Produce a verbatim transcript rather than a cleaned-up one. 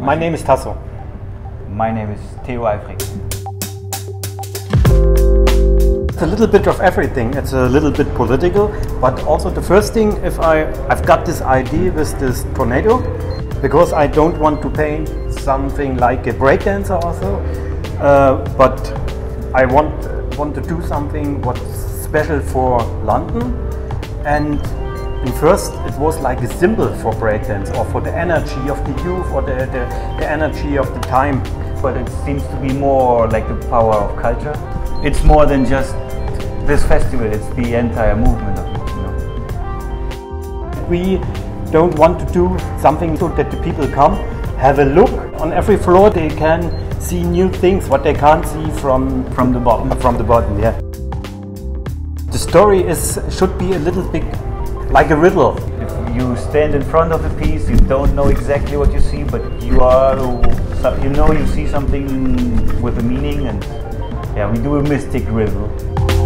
My name is Tasso. My name is Theo Eifrig. It's a little bit of everything. It's a little bit political, but also the first thing, if I, I've got this idea with this tornado, because I don't want to paint something like a breakdancer also, uh, but I want, want to do something what's special for London. And And first, it was like a symbol for breakdance or for the energy of the youth or the, the, the energy of the time. But it seems to be more like the power of culture. It's more than just this festival, it's the entire movement of it, you know. We don't want to do something so that the people come, have a look. On every floor they can see new things, what they can't see from, from the bottom. From the bottom, yeah. The story is should be a little bit like a riddle. If you stand in front of a piece, you don't know exactly what you see, but you are, you know you see something with a meaning, and yeah, we do a mystic riddle.